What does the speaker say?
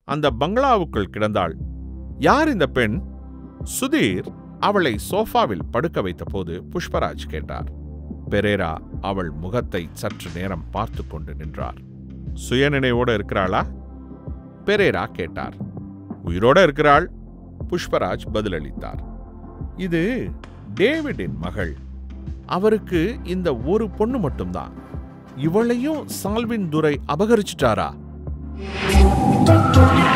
அந்த பங்களாவுக்குள் கிடந்தாள். யார் இந்த பெண்? சுதீர் அவளை சோஃபாவில் படுக்க வைத்த போது புஷ்பராஜ் கேட்டார். பெரேரா அவள் முகத்தை சற்று நேரம் பார்த்து கொண்டு நின்றார். சுயநினைவோடு இருக்கிறாளா? பெரேரா கேட்டார். உயிரோட இருக்கிறாள், புஷ்பராஜ் பதிலளித்தார். இது டேவிடின் மகள். அவருக்கு இந்த ஒரு பொண்ணு மட்டும்தான். இவளையும் சால்வின் துரை அபகரிச்சிட்டாரா?